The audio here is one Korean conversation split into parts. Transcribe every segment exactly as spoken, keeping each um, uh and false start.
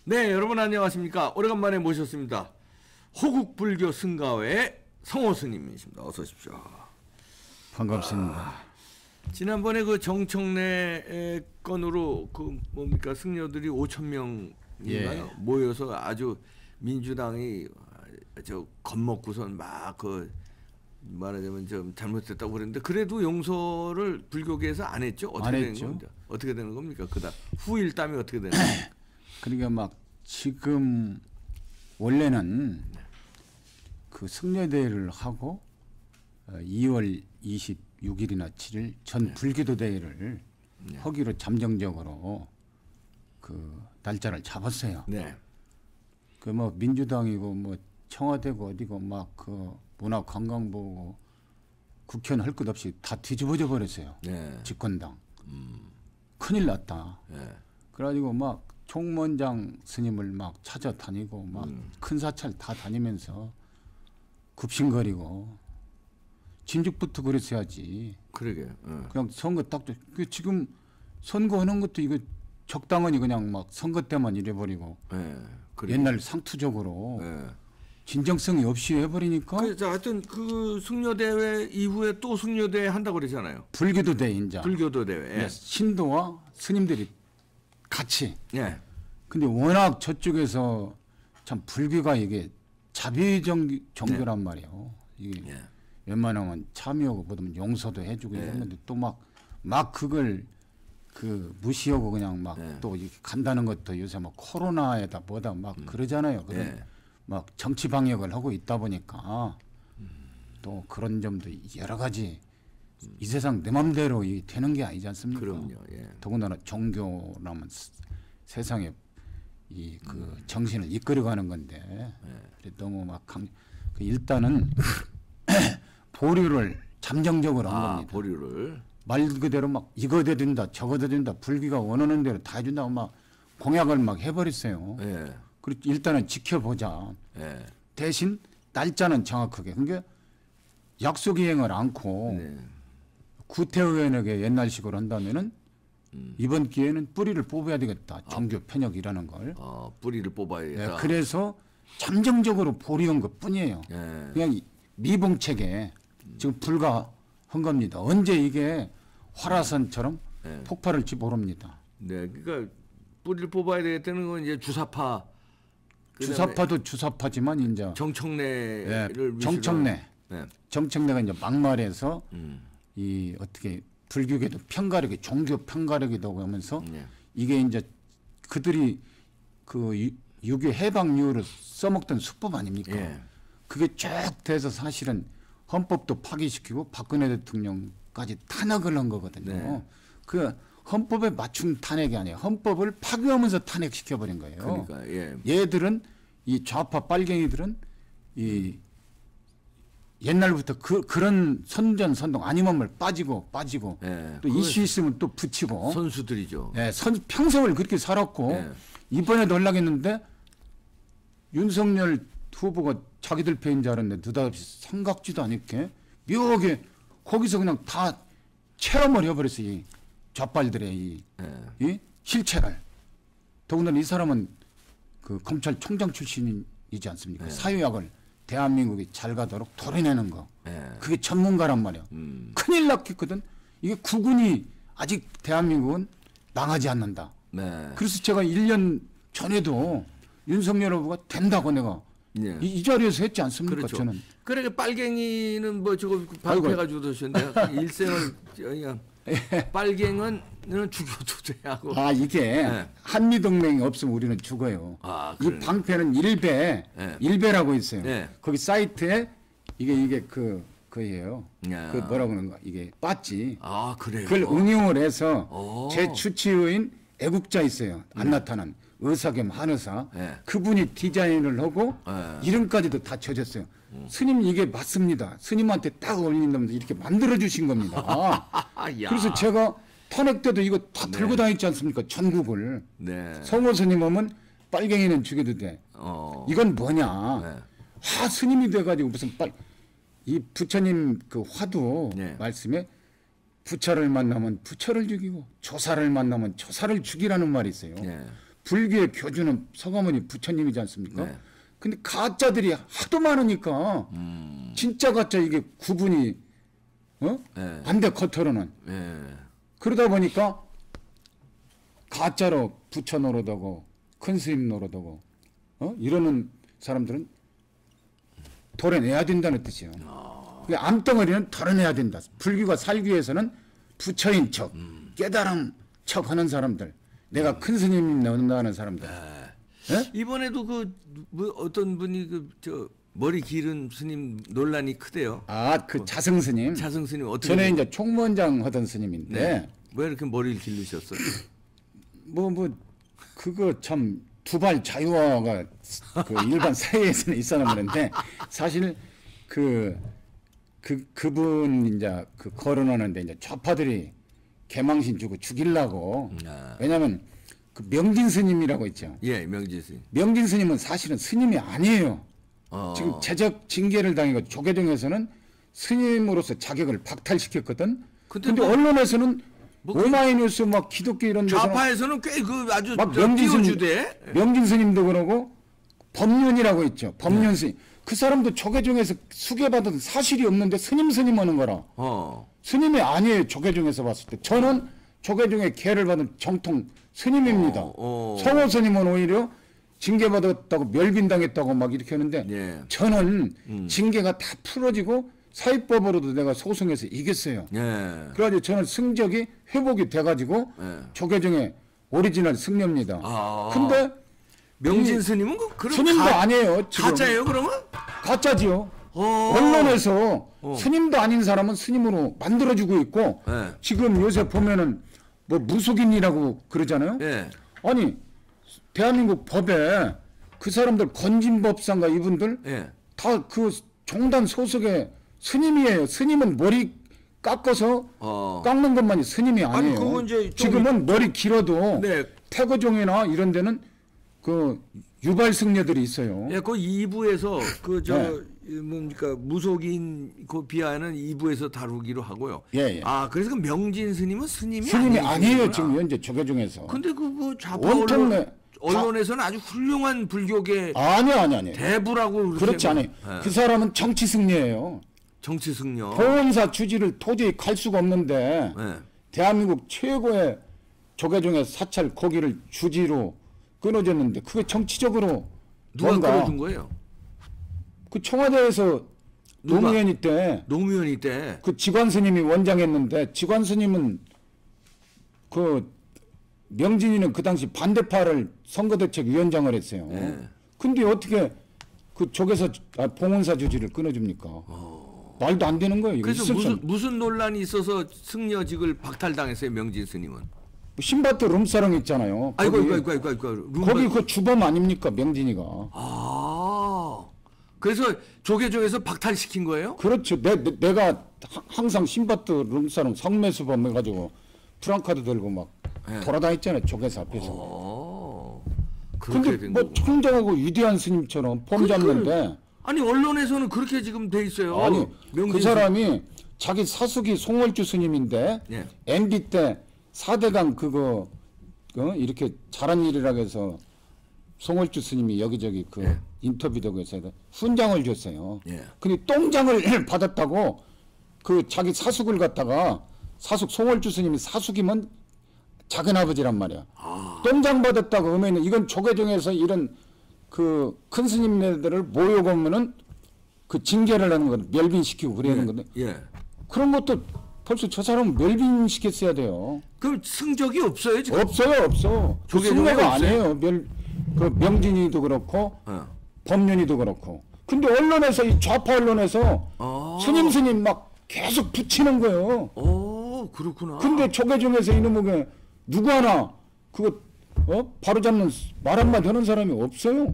네, 여러분 안녕하십니까. 오래간만에 모셨습니다. 호국불교 승가회 성호 스님이십니다. 어서 오십시오. 반갑습니다. 아, 지난번에 그 정청래 건으로 그 뭡니까 승려들이 오천 명인가요? 예. 모여서 아주 민주당이 저 겁먹고선 막 그 말하자면 좀 잘못됐다고 그랬는데 그래도 용서를 불교계에서 안 했죠? 어떻게 안 되는 했죠. 겁니까? 어떻게 되는 겁니까? 그다 후일담이 어떻게 되는 겁니까? 그러니까 막 지금 원래는 그 승려대회를 하고 이월 이십육일이나 칠일 전 네. 불기도 대회를 네. 하기로 잠정적으로 그 날짜를 잡았어요. 네. 그 뭐 민주당이고 뭐 청와대고 어디고 막 그 문화관광부고 국회의원 할 것 없이 다 뒤집어져 버렸어요. 네. 집권당. 음. 큰일 났다. 네. 그래가지고 막 총무원장 스님을 막 찾아다니고 막 큰 음. 사찰 다 다니면서 급신거리고 진즉부터 그랬어야지. 그러게. 어. 그냥 선거 딱 그 지금 선거하는 것도 이거 적당하니 그냥 막 선거 때만 이래버리고 네. 옛날 상투적으로 네. 진정성이 없이 해버리니까 그, 자, 하여튼 그 승려대회 이후에 또 승려대회 한다고 그러잖아요. 불교도 대 인자. 불교도 대회. 예. 신도와 스님들이 같이. 예. 근데 워낙 저쪽에서 참 불교가 이게 자비정 종교란 네. 말이에요. 이게 예. 웬만하면 참여하고 보면 용서도 해주고 네. 했는데 또 막 막 그걸 그 무시하고 그냥 막 또 네. 이렇게 간다는 것도 요새 막 코로나에다 뭐다 막 음. 그러잖아요. 그런 네. 막 정치 방역을 하고 있다 보니까 음. 또 그런 점도 여러 가지 음. 이 세상 내 맘대로 이 되는 게 아니지 않습니까? 그럼요. 예. 더군다나 종교라면 세상에 이 그 정신을 이끌어가는 건데 네. 너무 막 강, 그 일단은 보류를 잠정적으로 한 아, 겁니다. 보류를. 말 그대로 막 이거 돼 된다 저거 돼 된다 불기가 원하는 대로 다 해준다고 막 공약을 막 해버렸어요. 예. 그리고 일단은 지켜보자. 예. 대신 날짜는 정확하게. 그러니까 약속 이행을 않고 네. 구태의원에게 옛날식으로 한다면은 음. 이번 기회는 뿌리를 뽑아야 되겠다. 종교 편협이라는 걸. 어, 뿌리를 뽑아야겠다. 네, 그래서 잠정적으로 보류한 것 뿐이에요. 예. 그냥 미봉책에 지금 불과한 겁니다. 언제 이게 화라산처럼 네. 폭발을지 모릅니다. 네. 그러니까 뿌리를 뽑아야 되겠다는 건 이제 주사파. 주사파도 주사파지만 이제 정청래를 네, 위시로 정청래. 네. 정청래가 이제 막말해서 음. 이 어떻게 불교계도 편가르기, 종교 편가르기도 하면서 네. 이게 이제 그들이 그 유교 해방 이후로 써먹던 수법 아닙니까? 예. 그게 쭉 돼서 사실은 헌법도 파기시키고 박근혜 대통령까지 탄핵을 한 거거든요. 네. 그 헌법에 맞춘 탄핵이 아니에요. 헌법을 파괴하면서 탄핵시켜버린 거예요. 그러니까 예. 얘들은 이 좌파 빨갱이들은 이 옛날부터 그, 그런 선전선동 아니면 빠지고 빠지고 예. 또 이슈 있으면 또 붙이고 선수들이죠. 예, 선, 평생을 그렇게 살았고 예. 이번에도 연락했는데 윤석열 후보가 자기들 패인 줄 알았는데 느닷없이 생각지도 않게 묘하게 거기서 그냥 다 체험을 해버렸어요. 이 좌빨들의 이, 예. 이 실체를. 더군다나 이 사람은 그 검찰총장 출신이지 않습니까? 예. 사유약을 대한민국이 잘 가도록 도려내는 거. 예. 그게 전문가란 말이야. 음. 큰일 났겠거든. 이게 구군이 아직 대한민국은 망하지 않는다. 네. 그래서 제가 일 년 전에도 윤석열 후보가 된다고 내가 예. 이, 이 자리에서 했지 않습니까? 그렇죠. 저는. 그러니까 빨갱이는 뭐 저거 발표해가지고 그러셨는데 일생을 그냥 빨갱은 죽여도 돼 하고. 아 이게 네. 한미동맹이 없으면 우리는 죽어요. 아, 이 방패는 일배, 네. 일배라고 있어요. 네. 거기 사이트에 이게 이게 그 그예요. 야. 그 뭐라고 그러는가 이게 빠지. 아 그래요. 그걸 응용을 해서 오. 제 주치의인 애국자 있어요. 안 나타난 의사 겸 한의사. 네. 그분이 디자인을 하고 네. 이름까지도 다 쳐졌어요. 음. 스님 이게 맞습니다. 스님한테 딱 어울린다면서 이렇게 만들어 주신 겁니다. 야. 그래서 제가 탄핵 때도 이거 다 네. 들고 다녔지 않습니까? 전국을. 네. 성호 스님 오면 빨갱이는 죽여도 돼. 어. 이건 뭐냐. 네. 화 스님이 돼가지고 무슨 빨, 이 부처님 그 화두 네. 말씀에 부처를 만나면 부처를 죽이고 조사를 만나면 조사를 죽이라는 말이 있어요. 네. 불교의 교주는 서가모니 부처님이지 않습니까? 네. 근데 가짜들이 하도 많으니까 음. 진짜 가짜 이게 구분이 어? 네. 안돼 겉으로는. 네. 그러다 보니까 가짜로 부처 노릇하고 큰 스님 노릇하고 어? 이러는 사람들은 도려내야 된다는 뜻이에요. 아. 그 암덩어리는 덜어내야 된다. 불교가 살기 위해서는 부처인 척, 음. 깨달은 척하는 사람들, 내가 큰 스님이 나온다는 사람들. 네. 예? 이번에도 그 뭐 어떤 분이 그 저 머리 기른 스님 논란이 크대요. 아, 그 자승 스님. 자승 스님 어떻게? 전에 이제 총무원장 하던 스님인데 네. 왜 이렇게 머리를 기르셨어요? 뭐 뭐 그거 참 두발 자유화가 그 일반 사회에서는 있었는데 사실 그 그 그분 이제 그 거론하는데 이제 좌파들이 개망신 주고 죽이려고. 아. 왜냐하면 그 명진 스님이라고 있죠. 예, 명진 스님. 명진 스님은 사실은 스님이 아니에요. 어. 지금 제적 징계를 당하고 조계종에서는 스님으로서 자격을 박탈시켰거든. 근데 근데 뭐- 언론에서는 뭐 그- 오마이뉴스 막 기독교 이런 데서는 좌파에서는 꽤 그 아주 막 명진 스님, 띄워주대. 명진 스님도 그러고 법륜이라고 있죠. 법륜 스님. 그 사람도 조계종에서 수계받은 사실이 없는데 스님 스님 하는 거라. 어. 스님이 아니에요. 조계종에서 봤을 때. 저는 조계종의 계를 받은 정통 스님입니다. 어, 어. 성호 스님은 오히려 징계받았다고 멸빈당했다고 막 이렇게 하는데 예. 저는 음. 징계가 다 풀어지고 사입법으로도 내가 소송해서 이겼어요. 예. 그래가지고 저는 승적이 회복이 돼가지고 예. 조계종의 오리지널 승려입니다. 아. 근데 명진 스님은 그 그럼 스님도 가, 아니에요. 지금. 가짜예요, 그러면? 가짜지요. 어. 언론에서 어. 스님도 아닌 사람은 스님으로 만들어주고 있고 예. 지금 요새 보면은 뭐 무속인이라고 그러잖아요. 예. 아니 대한민국 법에 그 사람들 건진법상가 이분들 예. 다 그 종단 소속의 스님이에요. 스님은 머리 깎아서 어. 깎는 것만이 스님이 아니, 아니에요. 그건 이제 좀- 지금은 머리 길어도 네. 태거종이나 이런 데는 그 유발 승려들이 있어요. 예, 그 이 부에서 그 저 네. 뭡니까 무속인 그 비하는 이 부에서 다루기로 하고요. 예, 예. 아, 그래서 그 명진 스님은 스님이 스님이 아니구나. 아니에요. 지금 현재 조계종에서. 근데 그뭐 좌파 원통내 언론, 언론에서는 아주 훌륭한 불교계 아니요, 아니요, 아니요. 대부라고 그렇게 그렇지 않아요. 예. 그 사람은 정치 승려예요. 정치 승려. 보험사 주지를 도저히 갈 수가 없는데 예. 대한민국 최고의 조계종의 사찰 거기를 주지로 끊어졌는데 그게 정치적으로 누가 뭔가 끌어준 거예요? 그 청와대에서 누가? 노무현이 때 노무현이 때. 그 지관 스님이 원장했는데 지관 스님은 그 명진이는 그 당시 반대파를 선거대책위원장을 했어요. 네. 근데 어떻게 그 조계사 아, 봉헌사 주지를 끊어줍니까? 말도 안 되는 거예요. 이거 그래서 있을 수 무슨 없- 무슨 논란이 있어서 승려직을 박탈당했어요, 명진 스님은. 신바트 룸사롱 있잖아요. 아이고 거기, 아이고 아이고 아이고 아이고. 룸바- 거기 그 주범 아닙니까 명진이가? 아. 그래서 조계종에서 박탈시킨 거예요? 그렇죠. 내, 내 내가 하- 항상 신바트 룸사롱 성매수범 해가지고 프랑카드 들고 막 네. 돌아다녔잖아요. 조계사 앞에서. 어. 그렇게 근데 된 뭐 거구나. 총장하고 위대한 스님처럼 폼 그- 잡는데 아니 언론에서는 그렇게 지금 돼 있어요. 아니 명진 그 사람이 자기 사숙이 송월주 스님인데 예. 엠비 때 사대강 그거 어? 이렇게 잘한 일이라고 해서 송월주 스님이 여기저기 그 예. 인터뷰도 해서 훈장을 줬어요. 예. 근데 똥장을 받았다고 그 자기 사숙을 갖다가 사숙 송월주 스님이 사숙이면 작은 아버지란 말이야. 아. 똥장 받았다고 하면 이건 조계종에서 이런 그 큰 스님네들을 모욕하면은 그 징계를 하는 거 멸빈시키고 그러는 건데 예. 그런 것도 벌써 저 사람은 멸빈시켰어야 돼요. 그럼 승적이 없어요 지금? 없어요, 없어. 그 조계종에 승려가 없어요? 아니에요. 멸, 그 명진이도 그렇고 어. 법륜이도 그렇고. 근데 언론에서 이 좌파 언론에서 아. 스님 스님 막 계속 붙이는 거예요. 오 그렇구나. 근데 조계종에서 이놈에게 누구 하나 그거 어? 바로 잡는 말 한마디 하는 사람이 없어요.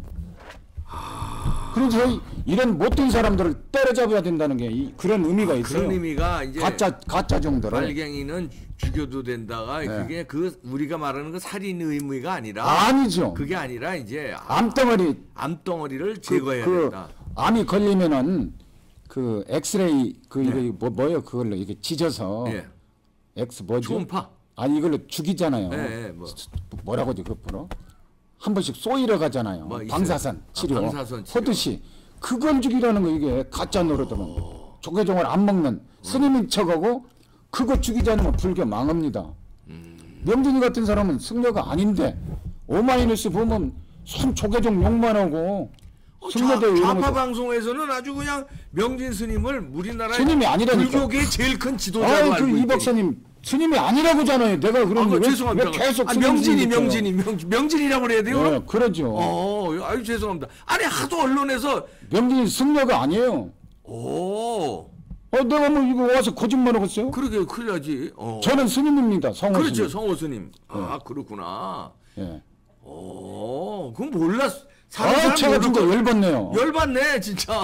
그래서 이- 이런 못된 사람들을 때려잡아야 된다는 게 이, 그런 의미가 있어요. 그런 의미가 이제 가짜 가짜 정도를. 말갱이는 죽여도 된다가 네. 그게 그 우리가 말하는 그 살인 의무가 아니라 아니죠. 그게 아니라 이제 암덩어리 암덩어리를 그, 제거해야 그 된다. 암이 걸리면은 그 엑스레이 그 이거 뭐 뭐예요 그걸로 이렇게 찢어서 예. 엑스 뭐죠? 초음파. 아니 이걸로 죽이잖아요. 예, 예, 뭐. 뭐라고 하죠 그거? 한 번씩 쏘이러 가잖아요. 뭐 있어요? 방사선 치료. 아, 방사선 치료. 하듯이 그걸 죽이라는 거 이게 가짜 노릇들은 어. 조계종을 안 먹는 스님인 척하고 그거 죽이지 않으면 불교 망합니다. 음. 명진이 같은 사람은 승려가 아닌데 오마이뉴스 보면 손 조계종 욕만 하고 어, 승려대 좌, 이런 좌파 거 방송에서는 아주 그냥 명진 스님을 우리나라의 스님이 아니라니까. 불교계의 제일 큰 지도자로 아이 알고 그 이 있대. 박사님 스님이 아니라고잖아요. 내가 아, 그런데 그, 왜, 죄송합니다. 왜 계속 아, 스님 명진이 스님이니까요. 명진이 명, 명진이라고 그래야 돼요? 네, 그러죠. 어, 아유 죄송합니다. 아니 하도 언론에서 명진이 승려가 아니에요. 오, 어, 내가 뭐 이거 와서 거짓말하겠어요? 그러게 큰일 나지. 어. 저는 스님입니다. 성호 그렇죠, 스님. 성호 스님. 아 그렇구나. 예. 오, 그건 몰랐. 사는 아, 사람 제가 모를 진짜 거- 열받네요. 열받네 진짜.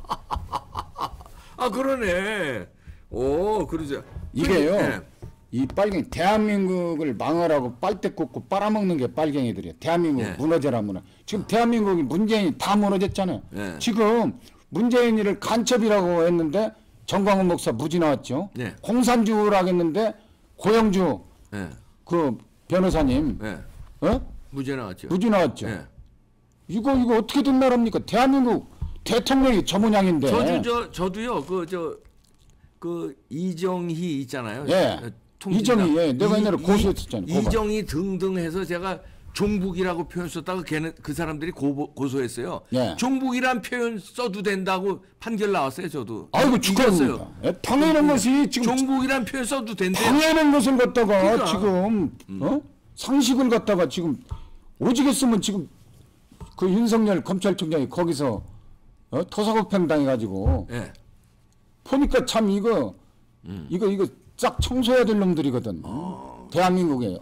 아 그러네. 오, 그러죠. 이게요. 네. 이 빨갱이 대한민국을 망하라고 빨대 꽂고 빨아먹는 게 빨갱이들이에요. 대한민국 네. 무너져라 무너. 지금 대한민국이 문재인이 다 무너졌잖아요. 네. 지금 문재인이를 간첩이라고 했는데 정광훈 목사 무지 나왔죠. 네. 공산주의라고 했는데 고영주 네. 그 변호사님 네. 어? 무죄 나왔죠. 무지 나왔죠. 네. 이거 이거 어떻게 된 나라입니까? 대한민국 대통령이 저 모양인데. 저도 저 저도요 그 저 그 이정희 있잖아요. 예. 통진당. 이정희, 예. 내가 이- 옛날에 이- 고소했었잖아요, 고발. 이정희 등등 해서 제가 종북이라고 표현 썼다가 걔는 그 사람들이 고, 고소했어요. 예. 종북이란 표현 써도 된다고 판결 나왔어요. 저도. 아이고 이겼어요. 축하합니다. 예, 당연한 것이 지금 종북이란 표현 써도 된대요. 당연한 것을 갖다가 그러니까. 지금 어? 상식을 갖다가 지금 오지겠으면 지금 그 윤석열 검찰총장이 거기서 어? 토사구팽 당해가지고 예. 보니까 참 이거 이거 이거 싹 청소해야 될 놈들이거든. 어. 대한민국에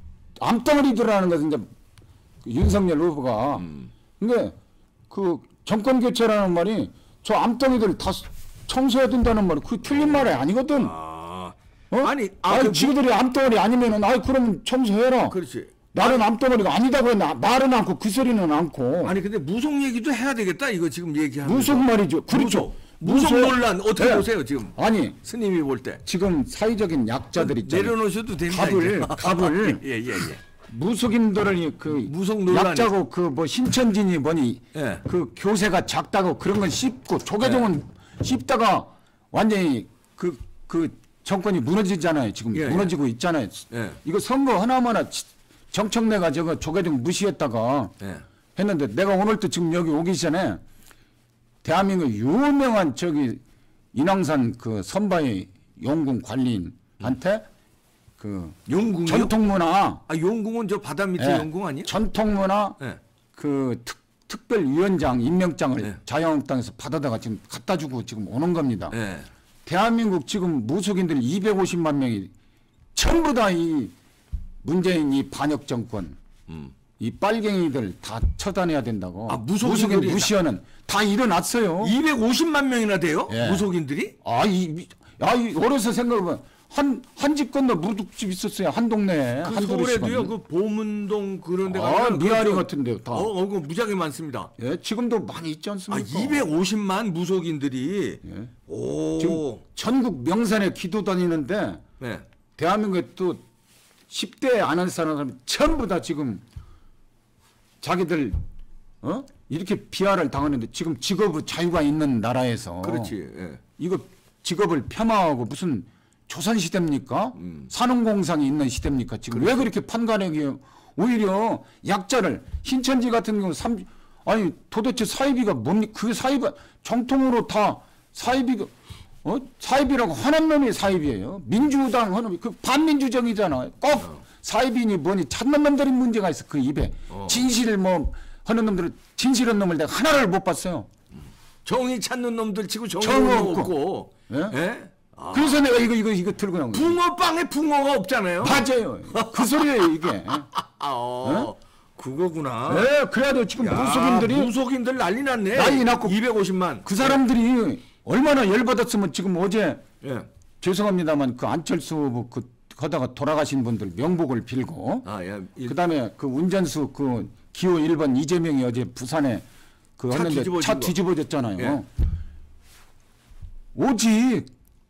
암덩어리들하는 것은 이제 그 윤석열 후보가 음. 근데 그 정권 교체라는 말이 저 암덩이들 다 청소해야 된다는 말이 그 틀린 말이 아니거든. 아. 어? 아니, 아, 아니 그 지구들이 암덩어리 아니면은 아이 그러면 청소해라. 그렇지. 나는 암덩어리가 아니다고 했나 말은 않고 그 소리는 않고 아니 근데 무속 얘기도 해야 되겠다. 이거 지금 얘기하는 무속 말이죠. 그렇죠. 무속 무속- 논란 어떻게 네. 보세요 지금? 아니 스님이 볼 때. 지금 사회적인 약자들 있잖아요. 내려놓으셔도 됩니다. 갑을 이제. 갑을 예, 예, 예. 무속인들을 그 무속 논란이- 약자고 그 뭐 신천진이 뭐니 예. 그 교세가 작다고 그런 건 씹고 조계종은 씹다가 완전히 그 그 정권이 무너지잖아요. 지금 예, 예. 무너지고 있잖아요. 예. 이거 선거 하나마나 치- 정청래가 저거 조계종 무시했다가 예. 했는데 내가 오늘도 지금 여기 오기 전에 대한민국 유명한 저기 인왕산 그 선바의 용궁 관리인한테 그 용궁이요? 전통문화 아 용궁은 저 바다 밑에 예, 용궁 아니에요? 전통문화 예. 그 특, 특별위원장 임명장을 네. 자유한국당에서 받아다가 지금 갖다 주고 지금 오는 겁니다. 예. 대한민국 지금 무속인들 이백오십만 명이 전부 다 이 문재인 이 반역 정권 음. 이 빨갱이들 다 처단해야 된다고. 아, 무속인들이 무속인 무시하는 다 일어났어요. 이백오십만 명이나 돼요? 예. 무속인들이? 아, 이, 아, 이 어려서 생각해보면 한, 한 집 건너 무속집 있었어요. 한 동네에. 그 한 서울에도요. 도시만. 그 보문동 그런 데가 아, 아니라 미아리 그 저- 같은 데요, 다. 어, 어, 그 무지하게 많습니다. 예, 지금도 많이 있지 아, 않습니까? 이백오십만 무속인들이 예. 오. 지금 전국 명산에 기도 다니는데 네. 대한민국에 또 십 대 안 한 사람 전부 다 지금 자기들 어? 이렇게 비하를 당하는데 지금 직업의 자유가 있는 나라에서 그렇지. 예. 이거 직업을 폄하하고 무슨 조선 시대입니까? 음. 산업공상이 있는 시대입니까? 지금 왜 그렇게 판가내기요? 오히려 약자를 신천지 같은 경우 삼 아니 도대체 사이비가 뭡니까? 그 사이비 정통으로 다 사이비가 어 사이비라고 하는 놈이 사이비예요. 민주당 하는 놈이 그 반민주정이잖아. 꼭 사이비니 뭐니 찾는 놈들이 문제가 있어 그 입에 어. 진실을 뭐 하는 놈들은 진실한 놈을 내가 하나를 못 봤어요. 정의 찾는 놈들 치고 정의 정 없고. 없고. 예? 예? 아. 그래서 내가 이거 이거 이거 들고 나온 거예요. 붕어빵에 붕어가 없잖아요. 맞아요. 그 소리예요 이게. 아, 어. 그거구나. 네, 그래도 지금 야, 무속인들이 무속인들 난리 났네. 난리 났고 이백오십만. 그 사람들이 얼마나 열받았으면 지금 어제 예. 죄송합니다만 그 안철수 후보 그 하다가 돌아가신 분들 명복을 빌고 아, 예. 일- 그다음에 그 운전수 그 기호 일 번 이재명이 어제 부산에 그 차 했는데 뒤집어진 차 거. 뒤집어졌잖아요. 예. 오직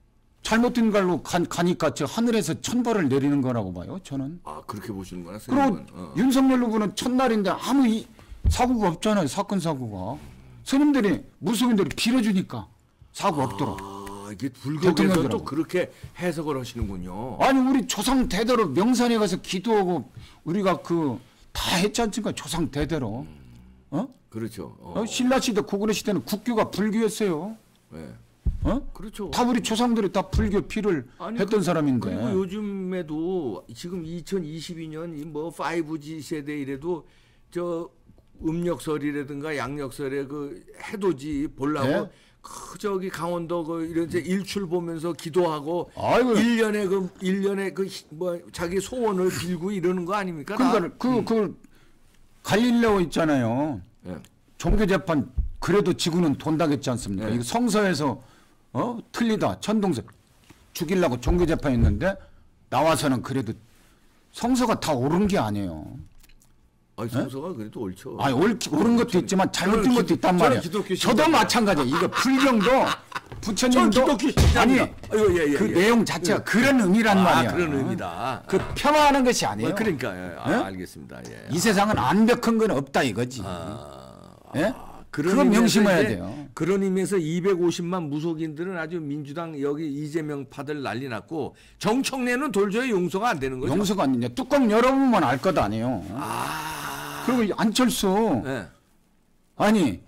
잘못된 갈로 가, 가니까 저 하늘에서 천벌을 내리는 거라고 봐요. 저는. 아 그렇게 보시는구나. 그리고 스님은. 어. 윤석열 후보는 첫날인데 아무 이, 사고가 없잖아요. 사건 사고가. 스님들이 무속인들이 빌어주니까 사고 없도록. 아 이게 불교에서 대통령들하고. 또 그렇게 해석을 하시는군요. 아니 우리 조상 대대로 명산에 가서 기도하고 우리가 그 다 했지 않습니까? 조상 대대로. 어? 그렇죠. 어. 어? 신라 시대 고구려 시대는 국교가 불교였어요. 네. 어? 그렇죠. 다 우리 조상들이 다 불교 피를 아니, 했던 그, 사람인데. 그리고 요즘에도 지금 이천이십이 년 뭐 파이브지 세대 이래도 저 음력설이라든가 양력설에 그 해돋이 보려고 네? 그 저기 강원도 그 이런 이제 일출 보면서 기도하고 아이고. 일 년에 그 일 년에 그 뭐 자기 소원을 빌고 이러는 거 아닙니까? 다? 그러니까 그, 그 갈릴레오 있잖아요. 예. 종교 재판 그래도 지구는 돈다겠지 않습니까? 네. 이거 성서에서 어 틀리다 천동설 죽이려고 종교 재판했는데 나와서는 그래도 성서가 다 옳은 게 아니에요. 아니 성서가 그래도 옳죠. 아니 옳, 옳은 것도 있지만 잘못된 저는 것도 기- 있단 저는 말이에요. 기독교 저도 신자입니다. 마찬가지예요. 이거 불경도 저는 부처님도 기독교 신자입니다. 아니 아이고, 예, 예, 그 예. 내용 자체가 그런 의미란 아, 말이야. 그런 의미다. 그 폄하하는 것이 아니에요. 아, 그러니까 예. 아, 예? 알겠습니다. 예. 이 세상은 완벽한 건 없다 이거지. 아, 예? 그런 그건 의미에서 명심해야 이제 돼요. 그런 의미에서 이백오십만 무속인들은 아주 민주당 여기 이재명 파들 난리 났고 정청래는 도저히 용서가 안 되는 거죠. 용서가 아니냐. 뚜껑 열어보면 알 것 아니에요. 아. 그리고 이 안철수 예. 아니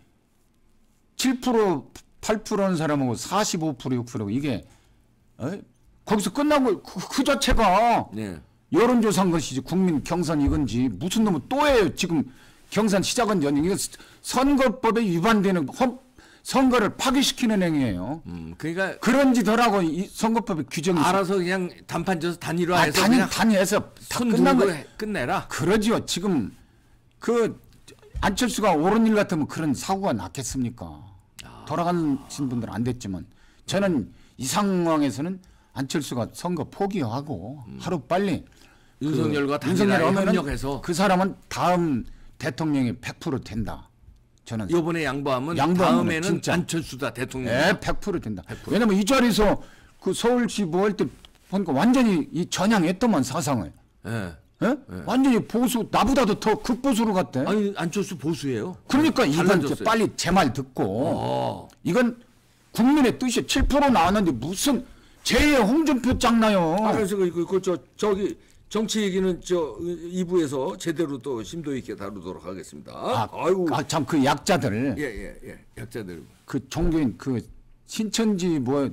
칠 퍼센트 팔 퍼센트는 사람하고 사십오 퍼센트 육 퍼센트 이게 어? 거기서 끝나고 그, 그 자체가 네. 여론조사인 것이지 국민 경선 이건지 무슨 놈은 또 해요. 지금 경선 시작은 전이 이거 선거법에 위반되는 헌, 선거를 파기시키는 행위예요. 음, 그러니까 그런 짓하라고 이 선거법의 규정이 알아서 그냥 단판 져서 아, 단일화해서 단위, 그냥 단위해서 다 손 끝난 들고 거 해- 끝내라. 그러지요. 지금 그 안철수가 옳은 일 같으면 그런 사고가 났겠습니까? 돌아가신 분들은 안 됐지만 저는 이 상황에서는 안철수가 선거 포기하고 하루 빨리 윤석열과 그 윤석열 단일화에 오면은 협력해서 그 사람은 다음 대통령이 백 퍼센트 된다. 저는 이번에 양보하면 양보하면은 다음에는 진짜. 안철수다 대통령. 예, 백 퍼센트 된다. 왜냐면 이 자리에서 그 서울시 뭐 할 때 보니까 완전히 이 전향했더만 사상을. 예. 예? 완전히 보수 나보다도 더 극보수로 갔대. 아니 안철수 보수예요. 그러니까 이건 이제 달라졌어요. 빨리 제 말 듣고 어. 이건 국민의 뜻이 칠 퍼센트 나왔는데 무슨 제 홍준표 짱나요. 아, 그래서 그, 그, 그, 저, 저기 정치 얘기는 저 이 부에서 제대로 또 심도 있게 다루도록 하겠습니다. 아, 아유, 아, 참 그 약자들 예, 예, 예, 약자들. 그 종교인 그 신천지 뭐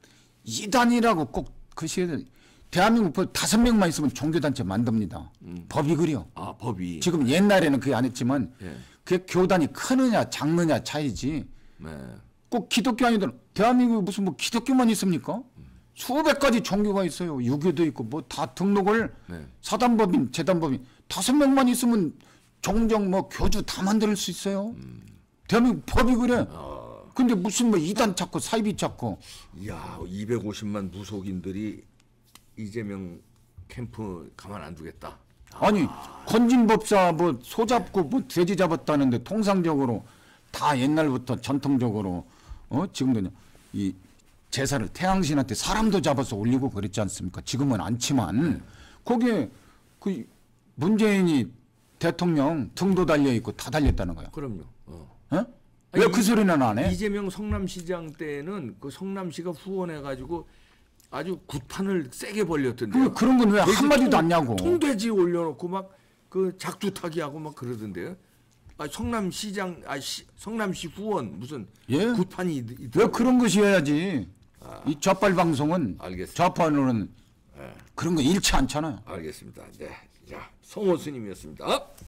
이단이라고 꼭 그시해야 돼. 대한민국 법 다섯 명만 있으면 종교단체 만듭니다. 법이 그려. 아, 법이. 지금 옛날에는 그게 안 했지만 예. 그게 교단이 크느냐 작느냐 차이지. 네. 꼭 기독교 아니더라. 대한민국에 무슨 뭐 기독교만 있습니까? 수백 가지 종교가 있어요. 유교도 있고 뭐 다 등록을 네. 사단법인, 재단법인 다섯 명만 있으면 종정 뭐 교주 다 만들 수 있어요. 대한민국 법이 그래. 근데 무슨 뭐 이단 찾고 사이비 찾고 이야, 이백오십만 무속인들이 이재명 캠프 가만 안 두겠다. 아니 건진법사 뭐 소잡고 뭐 돼지 잡았다는데 통상적으로 다 옛날부터 전통적으로 어 지금도 이 제사를 태양신한테 사람도 잡아서 올리고 그랬지 않습니까? 지금은 않지만 거기에 그 문재인이 대통령 등도 달려 있고 다 달렸다는 거야. 그럼요. 어. 어? 왜 그 소리는 안 해? 이재명 성남시장 때는 그 성남시가 후원해가지고 아주 굿판을 세게 벌렸던데요. 그, 그런 건 왜 거기서 한마디도 통- 안 냐고. 통돼지 올려놓고 막 그 작두타기 하고 막 그러던데요. 아, 성남시장, 아, 시, 성남시 후원 무슨 예? 굿판이 있, 왜 있더라고요. 그런 것이 해야지? 이 좌빨 방송은 알겠습니다. 좌파로는 그런 거 잃지 않잖아요. 알겠습니다. 네, 자 성호 스님이었습니다.